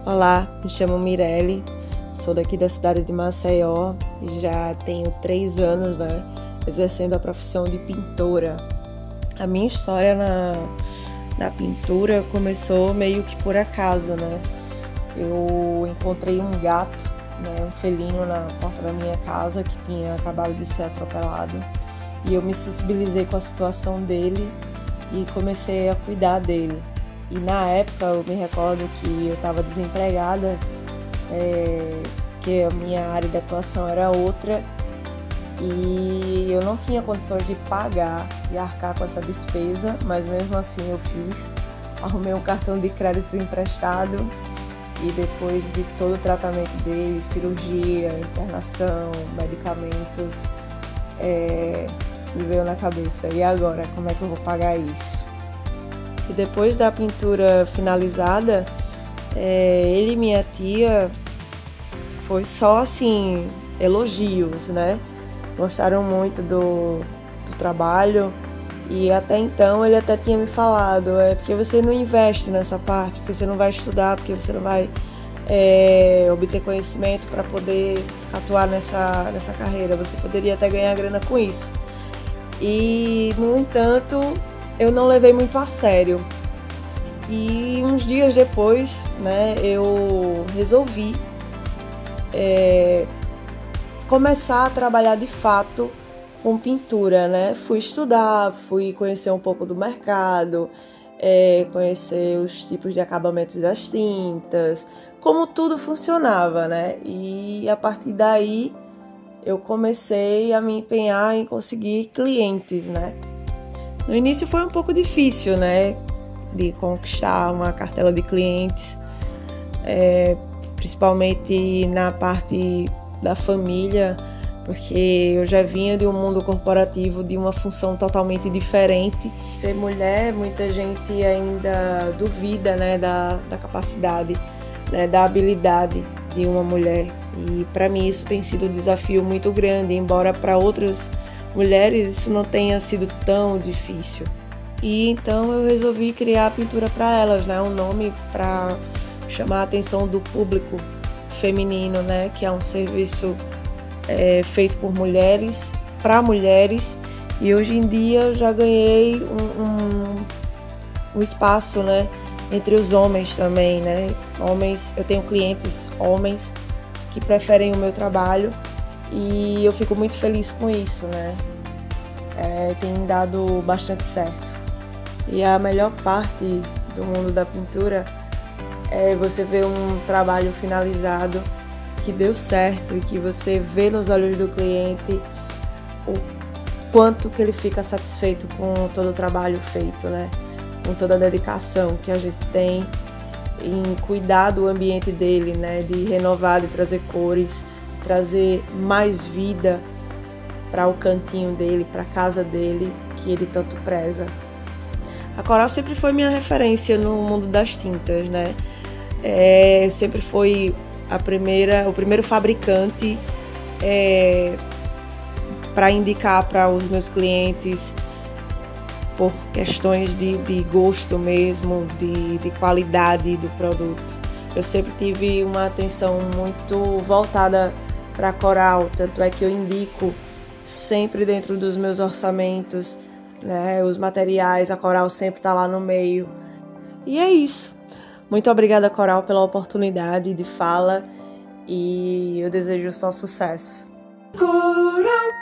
Olá, me chamo Mirelle, sou daqui da cidade de Maceió e já tenho 3 anos, exercendo a profissão de pintora. A minha história na pintura começou meio que por acaso, Eu encontrei um gato, um felino na porta da minha casa que tinha acabado de ser atropelado e eu me sensibilizei com a situação dele e comecei a cuidar dele. E na época eu me recordo que eu estava desempregada, que a minha área de atuação era outra e eu não tinha condições de pagar e arcar com essa despesa, mas mesmo assim eu fiz. Arrumei um cartão de crédito emprestado e depois de todo o tratamento dele, cirurgia, internação, medicamentos, me veio na cabeça, e agora, como é que eu vou pagar isso? E depois da pintura finalizada, ele e minha tia foi só assim, elogios, Gostaram muito do trabalho e até então ele até tinha me falado, porque você não investe nessa parte, porque você não vai estudar, porque você não vai obter conhecimento para poder atuar nessa carreira, você poderia até ganhar grana com isso. E, no entanto, eu não levei muito a sério. E uns dias depois, eu resolvi começar a trabalhar de fato com pintura, Fui estudar, fui conhecer um pouco do mercado, conhecer os tipos de acabamentos das tintas, como tudo funcionava, E a partir daí eu comecei a me empenhar em conseguir clientes, No início foi um pouco difícil, de conquistar uma cartela de clientes, principalmente na parte da família, porque eu já vinha de um mundo corporativo de uma função totalmente diferente. Ser mulher, muita gente ainda duvida, da capacidade, da habilidade de uma mulher. E para mim isso tem sido um desafio muito grande, embora para outras mulheres isso não tenha sido tão difícil. E então eu resolvi criar a pintura para elas, um nome para chamar a atenção do público feminino, que é um serviço feito por mulheres, para mulheres, e hoje em dia eu já ganhei um espaço, entre os homens também, Homens, eu tenho clientes homens que preferem o meu trabalho e eu fico muito feliz com isso, Tem dado bastante certo. E a melhor parte do mundo da pintura é você ver um trabalho finalizado que deu certo e que você vê nos olhos do cliente o quanto que ele fica satisfeito com todo o trabalho feito, Com toda a dedicação que a gente tem em cuidar do ambiente dele, De renovar, de trazer cores, de trazer mais vida para o cantinho dele, para a casa dele, que ele tanto preza. A Coral sempre foi minha referência no mundo das tintas, Sempre foi o primeiro fabricante para indicar para os meus clientes, por questões de gosto mesmo, de qualidade do produto. Eu sempre tive uma atenção muito voltada para a Coral, tanto é que eu indico sempre dentro dos meus orçamentos, os materiais, a Coral sempre está lá no meio. E é isso. Muito obrigada, Coral, pela oportunidade de fala e eu desejo só sucesso. Coral.